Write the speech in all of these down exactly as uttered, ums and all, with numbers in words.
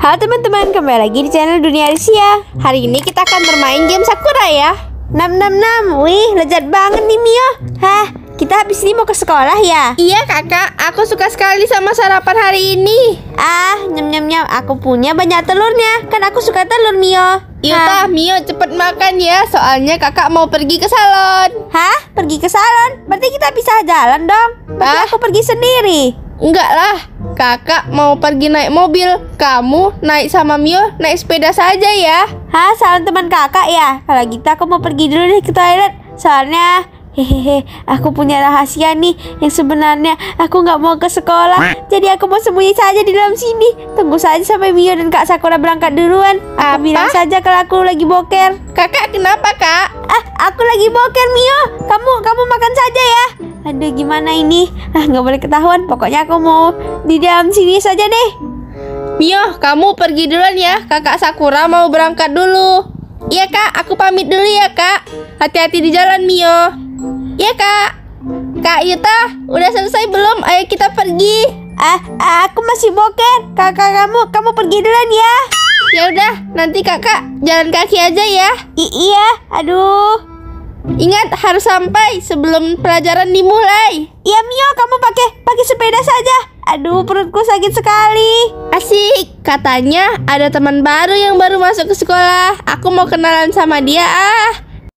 Halo teman-teman, kembali lagi di channel Dunia Arisia. Hari ini kita akan bermain game Sakura ya. Nam nam nam, wih lezat banget nih Mio. Hah, kita habis ini mau ke sekolah ya? Iya kakak, aku suka sekali sama sarapan hari ini. Ah, nyam nyam nyam, aku punya banyak telurnya. Kan aku suka telur Mio. Yuta, Mio cepet makan ya, soalnya kakak mau pergi ke salon. Hah? Pergi ke salon? Berarti kita bisa jalan dong. Berarti Ah? aku pergi sendiri. Enggak lah, kakak mau pergi naik mobil. Kamu naik sama Mio naik sepeda saja ya. Hah, salon teman kakak ya? Kalau gitu aku mau pergi dulu deh ke toilet. Soalnya hehehe, aku punya rahasia nih. Yang sebenarnya aku nggak mau ke sekolah. Jadi aku mau sembunyi saja di dalam sini. Tunggu saja sampai Mio dan Kak Sakura berangkat duluan. Aku Apa? bilang saja kalau aku lagi boker. Kakak kenapa kak? Ah, aku lagi boker Mio. Kamu kamu makan saja ya. Aduh, gimana ini? Ah, nggak boleh ketahuan. Pokoknya aku mau di dalam sini saja deh. Mio, kamu pergi duluan ya, kakak Sakura mau berangkat dulu. Iya kak, aku pamit dulu ya kak. Hati-hati di jalan Mio. Iya kak. Kak Yuta, udah selesai belum? Ayo kita pergi. Ah, ah, aku masih boker. Kakak kamu kamu pergi duluan ya. Ya udah, nanti kakak jalan kaki aja ya. I iya, aduh. Ingat harus sampai sebelum pelajaran dimulai. Iya Mio, kamu pakai pakai sepeda saja. Aduh, perutku sakit sekali. Asik, katanya ada teman baru yang baru masuk ke sekolah. Aku mau kenalan sama dia ah.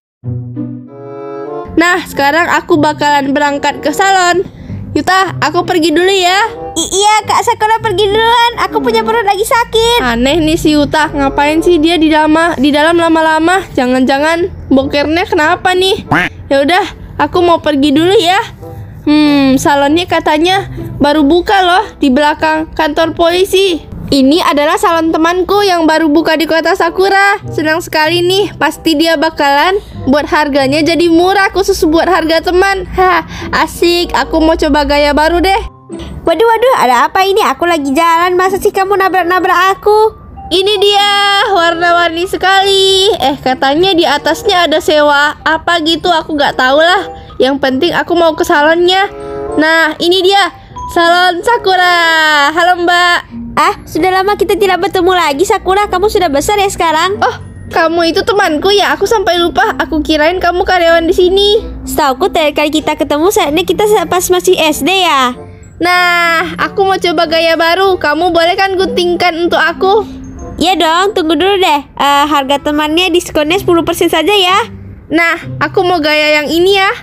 Nah, sekarang aku bakalan berangkat ke salon. Yuta, aku pergi dulu ya. I iya, Kak Sakura pergi duluan. Aku punya perut lagi sakit. Aneh nih si Yuta, ngapain sih dia di dalam di dalam lama-lama? Jangan-jangan bokernya kenapa nih? Ya udah, aku mau pergi dulu ya. Hmm, salonnya katanya baru buka loh di belakang kantor polisi. Ini adalah salon temanku yang baru buka di kota Sakura. Senang sekali nih, pasti dia bakalan buat harganya jadi murah khusus buat harga teman. Hah, asik, aku mau coba gaya baru deh. Waduh, waduh, ada apa ini? Aku lagi jalan, masa sih kamu nabrak-nabrak aku? Ini dia, warna-warni sekali. Eh, katanya di atasnya ada sewa. Apa gitu, aku gak tahu lah. Yang penting aku mau ke salonnya. Nah, ini dia, salon Sakura. Halo mbak. Ah, sudah lama kita tidak bertemu lagi Sakura. Kamu sudah besar ya sekarang? Oh, kamu itu temanku ya? Aku sampai lupa. Aku kirain kamu karyawan di sini. Setauku terakhir kali kita ketemu saatnya kita pas masih S D ya. Nah, aku mau coba gaya baru. Kamu boleh kan guntingkan untuk aku? Iya dong, tunggu dulu deh. Eh, harga temannya diskonnya sepuluh persen saja ya. Nah, aku mau gaya yang ini ya.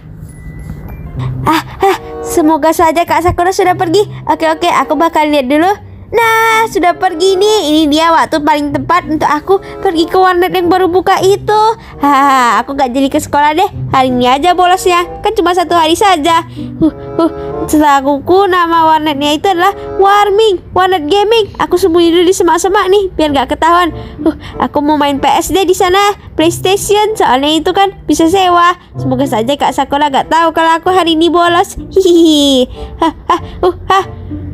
Ah, ah, semoga saja Kak Sakura sudah pergi. Oke, oke, aku bakal lihat dulu. Nah, sudah pergi nih. Ini dia waktu paling tepat untuk aku pergi ke warnet yang baru buka itu. Hahaha, aku gak jadi ke sekolah deh. Hari ini aja bolosnya. Kan cuma satu hari saja. Huh, huh. Setahuku nama warnetnya itu adalah Warming, warnet gaming. Aku sembunyi dulu di semak-semak nih, biar gak ketahuan. Huh, aku mau main P S D di sana, PlayStation. Soalnya itu kan bisa sewa. Semoga saja Kak Sakura gak tahu kalau aku hari ini bolos. Hihihi. Hah, hah, uh, hah.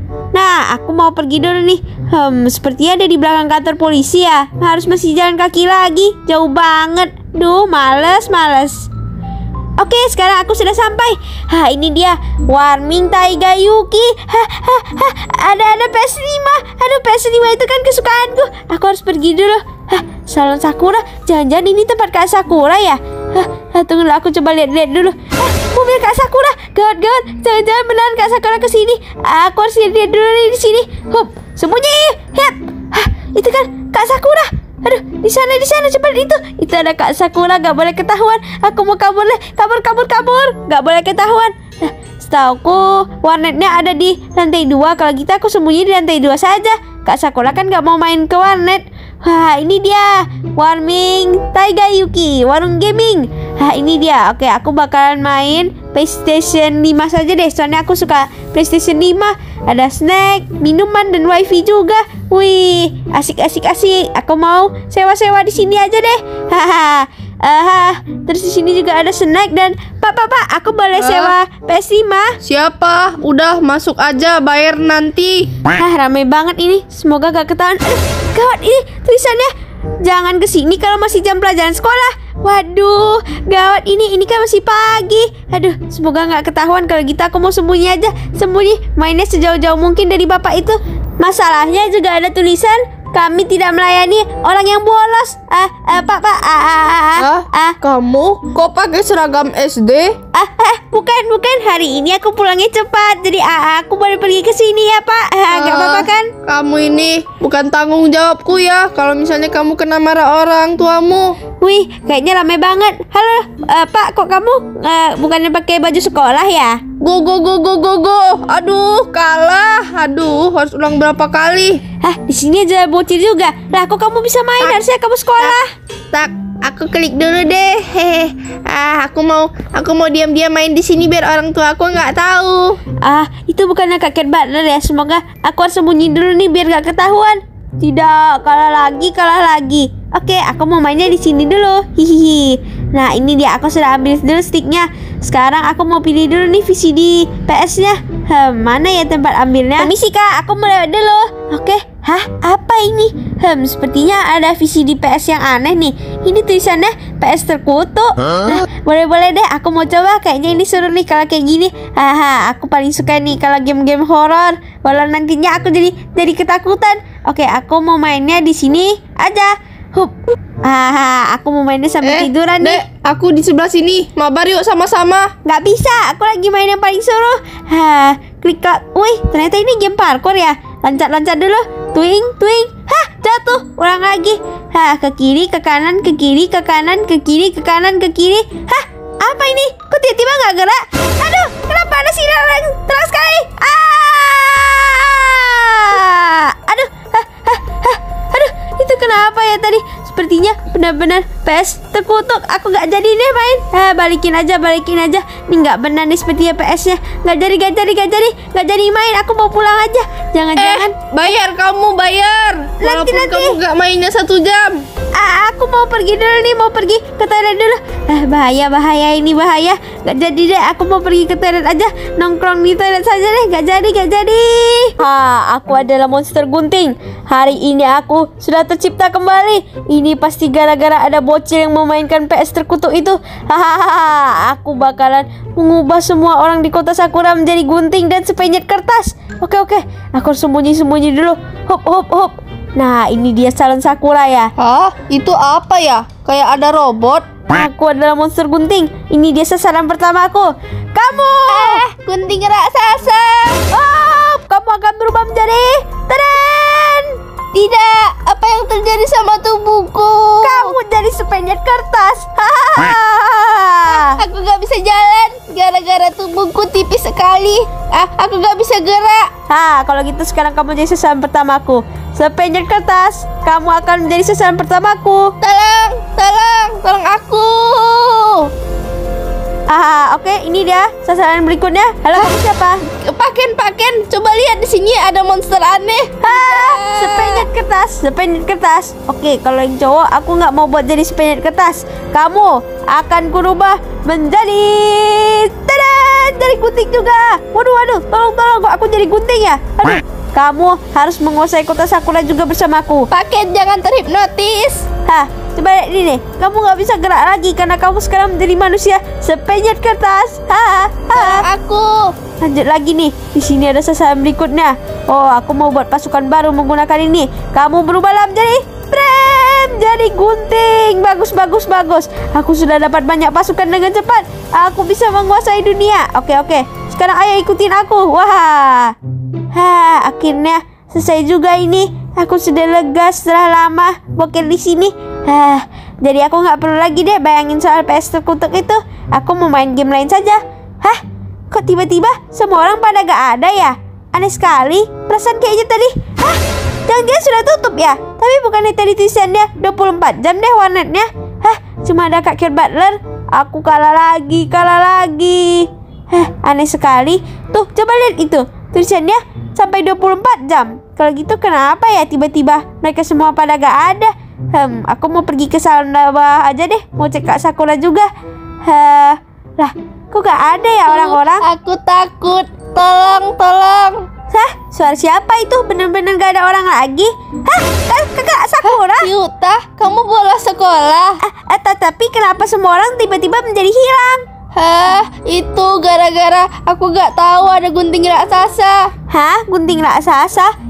Nah, aku mau pergi dulu nih. Hmm, sepertinya ada di belakang kantor polisi ya. Harus masih jalan kaki lagi. Jauh banget. Duh, males, males. Oke, sekarang aku sudah sampai. Hah, ini dia Warming Taiga Yuki. Hah, hah, hah. Ada ada P S lima. Aduh, P S lima itu kan kesukaanku. Aku harus pergi dulu. Hah, salon Sakura. Jangan-jangan ini tempat Kak Sakura ya? Hah, hah tunggu dulu, aku coba lihat-lihat dulu. Hah, mobil Kak Sakura. Gawat-gawat. Jangan-jangan benar Kak Sakura ke sini. Aku harus lihat dulu nih di sini. Hup, sembunyi. Hap. Hah, itu kan Kak Sakura. Aduh, di sana di sana cepat itu. Itu ada Kak Sakura, gak boleh ketahuan. Aku mau kabur deh. Kabur kabur kabur. Gak boleh ketahuan. Nah, setauku warnetnya ada di lantai dua. Kalau gitu aku sembunyi di lantai dua saja. Kak Sakura kan gak mau main ke warnet. Wah, ini dia Warming Taiga Yuki, warung gaming. Nah, ini dia. Oke, aku bakalan main PlayStation lima saja deh. Soalnya aku suka PlayStation lima. Ada snack, minuman, dan wifi juga. Wih, asik asik asik. Aku mau sewa-sewa di sini aja deh. Hahaha. Uh, terus di sini juga ada snack dan Pak, Pak, Pak, aku boleh sewa P S lima? Siapa? Udah masuk aja, bayar nanti. Hah, ramai banget ini. Semoga gak ketahuan. Aduh, gawat ini tulisannya. Jangan kesini kalau masih jam pelajaran sekolah. Waduh, gawat ini. Ini kan masih pagi. Aduh, semoga gak ketahuan. Kalau gitu aku mau sembunyi aja. Sembunyi, mainnya sejauh-jauh mungkin dari bapak itu. Masalahnya juga ada tulisan kami tidak melayani orang yang bolos. Ah, ah Pak, Pak. Ah, ah, ah, ah, Ah, ah, kamu kok pakai seragam S D? ah, ah, bukan, bukan. Hari ini aku pulangnya cepat. Jadi ah, aku baru pergi ke sini ya, Pak. Ah, nggak Ah, apa-apa kan? Kamu ini bukan tanggung jawabku ya. Kalau misalnya kamu kena marah orang tuamu. Wih, kayaknya ramai banget. Halo, eh, Pak, kok kamu eh, bukannya pakai baju sekolah ya? Go go go go go go. Aduh, kalah. Aduh, harus ulang berapa kali? Hah, di sini aja bocil juga. Lah, kok kamu bisa main? Tak, Harusnya kamu sekolah. Tak, aku klik dulu deh. Hehe. Ah, aku mau aku mau diam-diam main di sini biar orang tua aku nggak tahu. Ah, itu bukannya kakek Butler ya? Semoga aku harus sembunyi dulu nih biar gak ketahuan. Tidak, kalah lagi, kalah lagi. Oke, aku mau mainnya di sini dulu. Hihihi. Nah, ini dia, aku sudah ambil dulu sticknya. Sekarang aku mau pilih dulu nih V C D P S-nya. Hmm, mana ya tempat ambilnya? Permisi Kak, aku mau lewat dulu. Oke, hah? Apa ini? Hmm, sepertinya ada V C D P S yang aneh nih. Ini tulisannya P S terkutuk. Nah, boleh-boleh deh, aku mau coba. Kayaknya ini seru nih kalau kayak gini. Haha, aku paling suka nih kalau game-game horor. Walau nantinya aku jadi jadi ketakutan. Oke, aku mau mainnya di sini aja. Hup. Haha, aku mau mainnya sampai Eh, tiduran nih. Dek, aku di sebelah sini. Mabar yuk sama-sama. Nggak bisa, aku lagi main yang paling seru. Hah, klik klik. Wih, ternyata ini game parkour ya. Loncat-loncat dulu. Twing, twing. Hah, jatuh. Ulang lagi. Hah, ke kiri, ke kanan, ke kiri, ke kanan, ke kiri, ke kanan, ke kiri. Hah, apa ini? Kok tiba-tiba nggak gerak? Aduh, kenapa ada sinar yang terang sekali? Ah! Aduh, hah, hah, hah. Aduh, itu kenapa ya tadi? Sepertinya benar-benar P S terkutuk. Aku nggak jadi deh main. Ah, balikin aja, balikin aja. Ini nggak benar nih sepertinya P S-nya. Nggak jadi, nggak jadi, nggak jadi, nggak jadi main. Aku mau pulang aja. Jangan-jangan. Eh, bayar kamu, bayar. Walaupun nanti. kamu nggak mainnya satu jam. Ah, aku mau pergi dulu nih, mau pergi ke toilet dulu. Ah, bahaya, bahaya ini bahaya. Nggak jadi deh. Aku mau pergi ke toilet aja. Nongkrong di toilet saja deh. Nggak jadi, nggak jadi. Ah, aku adalah monster gunting. Hari ini aku sudah tercipta kembali. Ini pasti gara-gara ada bocil yang memainkan P S terkutuk itu. Hahaha, aku bakalan mengubah semua orang di kota Sakura menjadi gunting dan sepenyet kertas. Oke oke, aku harus sembunyi-sembunyi dulu. Hop hop hop. Nah, ini dia salon Sakura ya. Hah? Itu apa ya? Kayak ada robot. Aku adalah monster gunting. Ini dia sasaran pertama aku. Kamu. Eh, gunting raksasa. Oh, kamu akan berubah menjadi tren. Tidak, apa yang terjadi sama tubuhku? Kamu jadi sepenyet kertas. Hahaha. Aku gak bisa jalan gara-gara tubuhku tipis sekali. Ah, aku gak bisa gerak. Ha, kalau gitu sekarang kamu jadi sasaran pertamaku. Sepenyet kertas, kamu akan menjadi sasaran pertamaku. Tolong, tolong, tolong aku. Ah, oke, ini dia sasaran berikutnya. Halo, kamu siapa? Paken, paken. Coba lihat di sini ada monster aneh. Ah, sepenyet kertas, sepenyet kertas. Oke, kalau yang cowok aku nggak mau buat jadi sepenyet kertas. Kamu akan kurubah menjadi tadan, jadi gunting juga. Waduh, waduh, tolong, tolong, kok aku jadi gunting ya? Aduh, kamu harus menguasai kota Sakura juga bersamaku. Paken, jangan terhipnotis. Hah, coba lihat ini nih. Kamu nggak bisa gerak lagi karena kamu sekarang menjadi manusia sepenyet kertas. Hahaha. Tolong aku. Lanjut lagi nih. Di sini ada sasaran berikutnya. Oh, aku mau buat pasukan baru menggunakan ini. Kamu berubahlah menjadi Prem, jadi gunting. Bagus, bagus, bagus. Aku sudah dapat banyak pasukan dengan cepat. Aku bisa menguasai dunia. Oke, oke. Sekarang ayo ikutin aku. Wah. Ha, akhirnya selesai juga ini. Aku sudah lega setelah lama boker di sini. Hah, jadi aku nggak perlu lagi deh bayangin soal P S terkutuk itu. Aku mau main game lain saja. Hah? Kok tiba-tiba semua orang pada gak ada ya? Aneh sekali. Perasaan kayaknya tadi. Hah? Jangan-jangan sudah tutup ya? Tapi bukannya tadi tulisannya dua puluh empat jam deh warnetnya. Hah? Cuma ada kakek Butler. Aku kalah lagi, kalah lagi. Hah? Aneh sekali. Tuh, coba lihat itu. Tulisannya sampai dua puluh empat jam. Kalau gitu kenapa ya tiba-tiba mereka semua pada gak ada? Hmm, aku mau pergi ke salon bawah aja deh. Mau cek Kak Sakura juga. Hah, lah, kok gak ada ya orang-orang? Aku takut. Tolong, tolong. Hah, suara siapa itu? Bener-bener gak ada orang lagi? Hah, Kak, Kak Sakura? Yuta, kamu bolos sekolah. Ah, ah, tapi kenapa semua orang tiba-tiba menjadi hilang? Hah, itu gara-gara aku gak tahu ada gunting raksasa. Hah, gunting raksasa?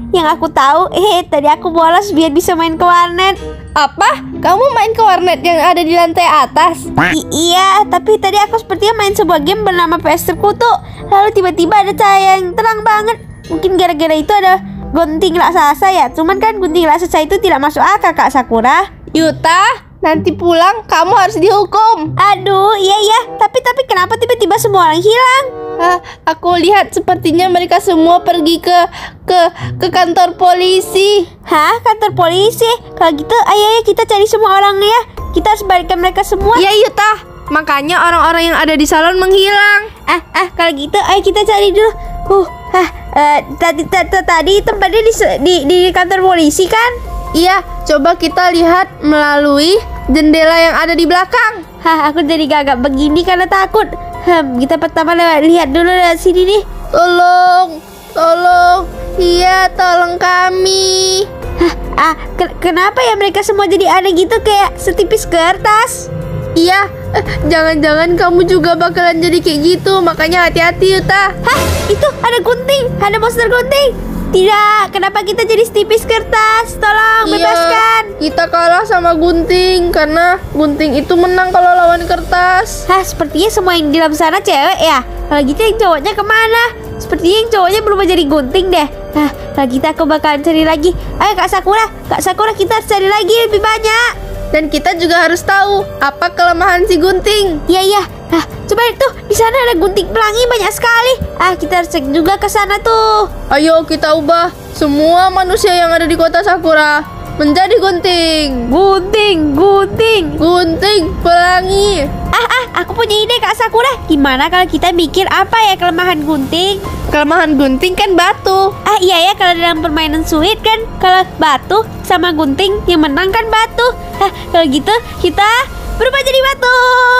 Yang aku tahu, eh tadi aku bolos biar bisa main ke warnet. Apa? Kamu main ke warnet yang ada di lantai atas? I iya, tapi tadi aku sepertinya main sebuah game bernama P S Terkutuk. Lalu tiba-tiba ada cahaya yang terang banget. Mungkin gara-gara itu ada gunting raksasa ya. Cuman kan gunting raksasa itu tidak masuk akal, Kak Sakura. Yuta, nanti pulang kamu harus dihukum. Aduh, iya iya. Tapi tapi kenapa tiba-tiba semua orang hilang? Ah, aku lihat sepertinya mereka semua pergi ke ke ke kantor polisi. Hah, kantor polisi? Kalau gitu, ayo ya kita cari semua orangnya ya. Kita harus balikan mereka semua. Ya Yuta, makanya orang-orang yang ada di salon menghilang. Ah, ah, kalau gitu, ayo kita cari dulu. Uh, ah, eh, tadi tadi tadi tempatnya di, di di kantor polisi kan? Iya, coba kita lihat melalui jendela yang ada di belakang. Hah, aku jadi gagap begini karena takut. Hmm, kita pertama lewat lihat dulu dari sini nih. Tolong, tolong, iya tolong kami. Hah, ah, ke kenapa ya mereka semua jadi aneh gitu kayak setipis kertas? Iya, eh, jangan-jangan kamu juga bakalan jadi kayak gitu, makanya hati-hati Yuta. Hah, itu ada gunting, ada monster gunting. Tidak, kenapa kita jadi setipis kertas? Tolong, Iya, bebaskan. kita kalah sama gunting karena gunting itu menang kalau lawan kertas. Hah, sepertinya semua yang di dalam sana cewek ya. Kalau gitu yang cowoknya kemana? Sepertinya yang cowoknya berubah jadi gunting deh. Nah, kalau gitu aku bakalan cari lagi. Ayo Kak Sakura, Kak Sakura kita harus cari lagi lebih banyak. Dan kita juga harus tahu apa kelemahan si gunting. Iya iya. Nah, coba itu di sana ada gunting pelangi banyak sekali. Ah, kita harus cek juga ke sana tuh. Ayo kita ubah semua manusia yang ada di kota Sakura menjadi gunting. Gunting, gunting. Gunting pelangi. Ah, ah, aku punya ide Kak Sakura. Gimana kalau kita mikir apa ya kelemahan gunting? Kelemahan gunting kan batu. Ah, iya ya, kalau dalam permainan Switch kan kalau batu sama gunting yang menang kan batu. Nah, kalau gitu kita berubah jadi batu.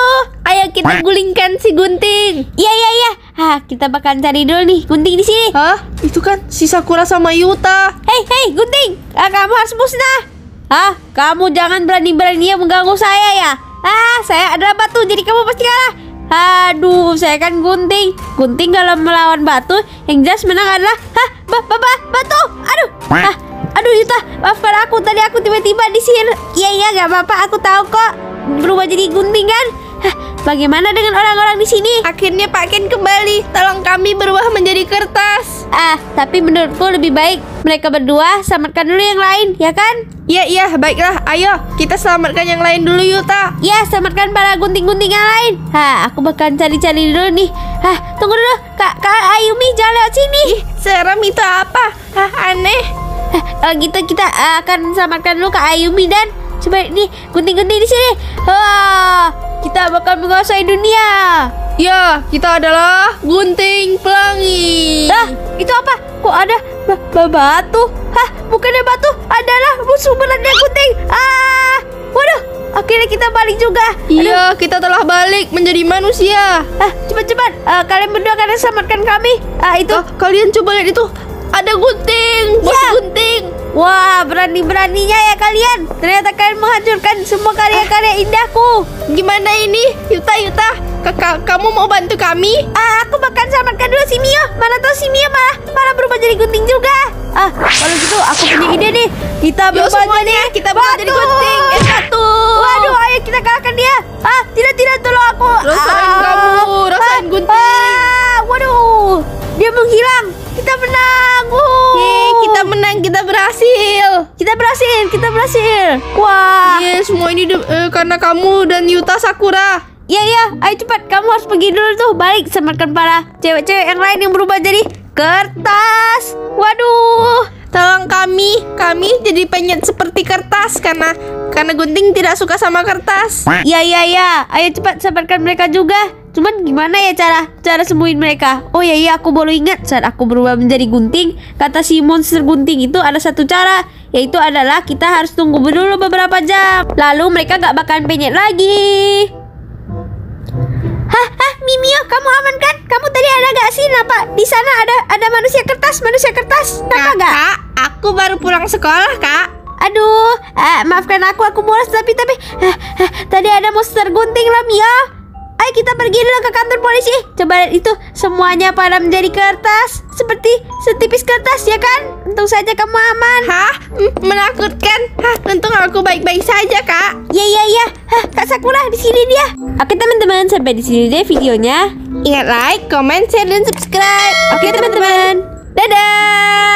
Ayo kita gulingkan si gunting. Iya iya iya. Ah, kita bakalan cari dulu nih gunting di sini. Hah? Itu kan si Sakura sama Yuta. Hei hei gunting, ah, kamu harus musnah. Ah, kamu jangan berani-beraninya mengganggu saya ya. Ah, saya adalah batu, jadi kamu pasti kalah. Aduh, saya kan gunting. Gunting kalau melawan batu, yang jelas menang adalah hah, ba ba ba batu. Aduh, ah, aduh Yuta, maafkan aku. Tadi aku tiba-tiba disihir. Iya iya, nggak apa-apa. Aku tahu kok berubah jadi gunting kan. Hah, bagaimana dengan orang-orang di sini? Akhirnya Pak Ken kembali. Tolong kami berubah menjadi kertas. Ah, tapi menurutku lebih baik mereka berdua selamatkan dulu yang lain, ya kan? Iya iya, baiklah. Ayo kita selamatkan yang lain dulu Yuta. Ya, selamatkan para gunting-gunting yang lain. Hah, aku bakalan cari-cari dulu nih. Hah, tunggu dulu. Kak, Kak Ayumi jangan lewat sini. Ih, seram itu apa? Hah, aneh. Hah, kalau gitu kita uh, akan selamatkan dulu Kak Ayumi dan coba nih gunting-gunting di sini. Wah, kita bakal menguasai dunia. Ya, kita adalah gunting pelangi. Hah, itu apa? Kok ada ba ba batu? Hah, bukannya batu adalah musuh beratnya gunting. Ah, waduh, akhirnya kita balik juga. Iya, kita telah balik menjadi manusia. Ah, cepat-cepat, uh, kalian berdua akan selamatkan kami. Ah, itu. Oh, kalian coba lihat itu. Ada gunting, bos Ya. gunting. Wah, berani-beraninya ya kalian. Ternyata kalian menghancurkan semua karya-karya indahku. Gimana ini? Yuta, Yuta, kakak, kamu mau bantu kami? Ah, aku bakal selamatkan dulu si Mio. Mana tahu si Mio malah malah berubah jadi gunting juga. Ah, kalau gitu aku punya ide nih. Kita Yuk berubah semuanya, jadi kita berubah jadi gunting. Eh, satu. Waduh, ayo kita kalahkan dia. Ah, tidak tidak tolong aku. Rasain ah. kamu, rasain Ah, gunting. Ah, waduh, dia menghilang. Kita menang. Wuh. Yeay, kita menang, kita berhasil. Kita berhasil, kita berhasil. Wah. Yeay, semua ini de- eh, karena kamu dan Yuta Sakura. Iya iya, ayo cepat, kamu harus pergi dulu tuh. Balik, selamatkan para cewek-cewek yang lain yang berubah jadi kertas. Waduh. Tolong kami, kami jadi pengen seperti kertas karena karena gunting tidak suka sama kertas. Iya iya iya, ayo cepat selamatkan mereka juga. Cuman gimana ya cara cara sembuhin mereka? Oh iya iya, aku baru ingat saat aku berubah menjadi gunting, kata si monster gunting itu ada satu cara, yaitu adalah kita harus tunggu dulu beberapa jam. Lalu mereka gak bakalan penyet lagi. Hah, hah, Mimio, kamu aman kan? Kamu tadi ada gak sih? Napa di sana ada ada manusia kertas, manusia kertas? Napa gak? Kak, aku baru pulang sekolah, Kak. Aduh, eh, maafkan aku, aku bolos tapi tapi eh, eh, tadi ada monster gunting loh, Mio. Ayo kita pergi dulu ke kantor polisi. Coba lihat itu, semuanya pada menjadi kertas. Seperti setipis kertas ya kan? Untung saja kamu aman. Hah? Hmm, menakutkan. Hah, untung aku baik-baik saja, Kak. Ya ya ya. Hah, Kak Sakura di sini dia. Oke teman-teman, sampai di sini deh videonya. Ingat like, comment, share, dan subscribe. Oke teman-teman. Dadah.